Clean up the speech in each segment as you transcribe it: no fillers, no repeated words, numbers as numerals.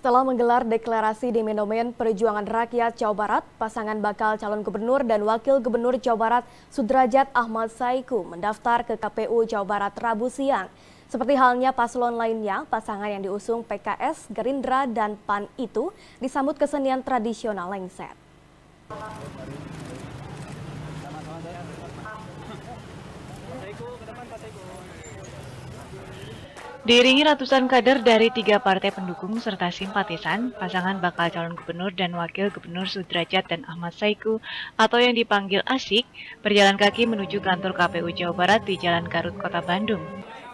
Setelah menggelar deklarasi di Monumen Perjuangan Rakyat Jawa Barat, pasangan bakal calon gubernur dan wakil gubernur Jawa Barat Sudrajat Ahmad Saiku mendaftar ke KPU Jawa Barat Rabu siang. Seperti halnya paslon lainnya, pasangan yang diusung PKS, Gerindra, dan PAN itu disambut kesenian tradisional lengser. Diiringi ratusan kader dari 3 partai pendukung serta simpatisan, pasangan bakal calon gubernur dan wakil gubernur Sudrajat dan Ahmad Saiku atau yang dipanggil Asyik berjalan kaki menuju kantor KPU Jawa Barat di Jalan Garut, Kota Bandung.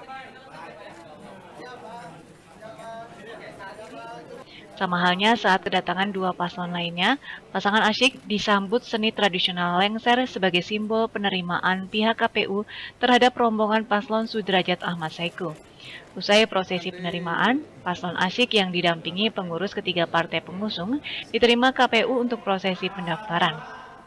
Sama halnya saat kedatangan 2 paslon lainnya, pasangan Asyik disambut seni tradisional lengser sebagai simbol penerimaan pihak KPU terhadap rombongan paslon Sudrajat Ahmad Saiku. Usai prosesi penerimaan, paslon Asyik yang didampingi pengurus ketiga partai pengusung diterima KPU untuk prosesi pendaftaran.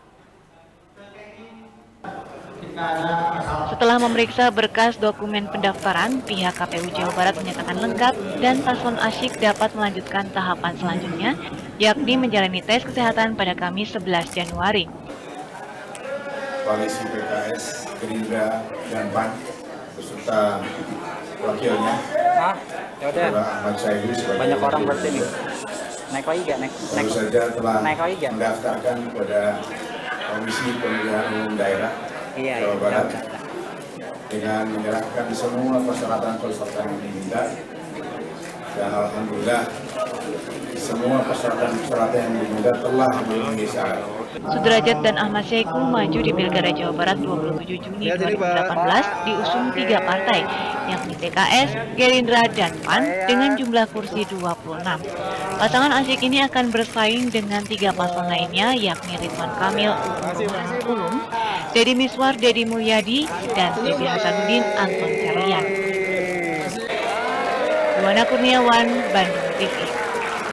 Setelah memeriksa berkas dokumen pendaftaran, pihak KPU Jawa Barat menyatakan lengkap dan paslon Asyik dapat melanjutkan tahapan selanjutnya, yakni menjalani tes kesehatan pada Kamis 11 Januari. Koalisi PKS, Gerindra, dan PAN beserta wakilnya, Ahmad Saiku sebagai banyak orang berarti nih. Naik lagi gak? Baru saja telah mendaftarkan kepada Komisi Pemilihan Umum Daerah Jawa Barat dengan menyerahkan semua persyaratan-persyaratan yang diminta, dan alhamdulillah semua persyaratan yang diminta telah memenuhi syarat. Sudrajat dan Ahmad Saiku maju di Pilkada Jawa Barat 27 Juni 2018 diusung 3 partai, yakni PKS, Gerindra, dan PAN dengan jumlah kursi 26. Pasangan Asyik ini akan bersaing dengan 3 paslon lainnya, yakni Ridwan Kamil, Ulum, Deddy Miswar, Deddy Mulyadi, dan Devi Hasanuddin, Anton Carlian. Luana Kurniawan, Bandung TV.